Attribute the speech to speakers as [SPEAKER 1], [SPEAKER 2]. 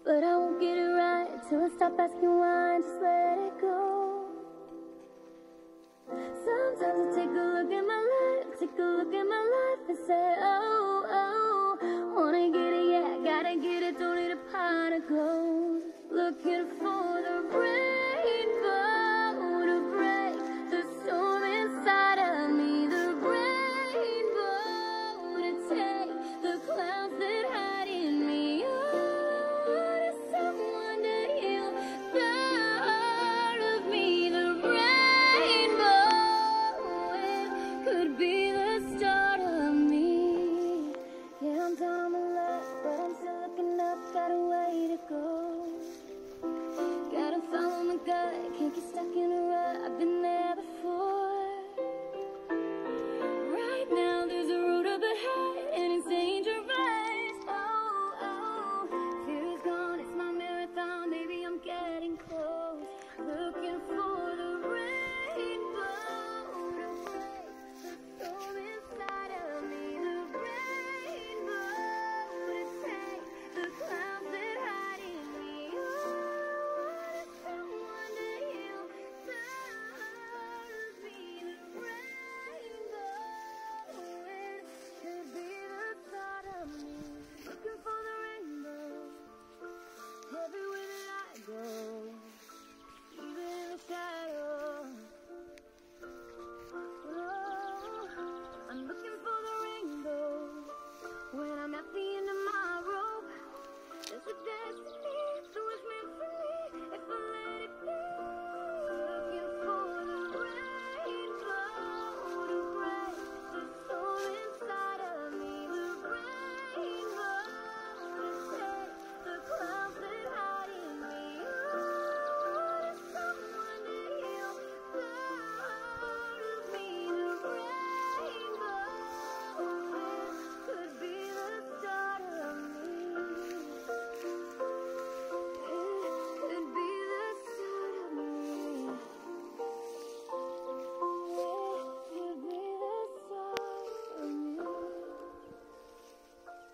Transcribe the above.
[SPEAKER 1] But I won't get it right till I stop asking why and just let it go. Sometimes I take a look at my life, take a look at my life and say, oh, oh, wanna get it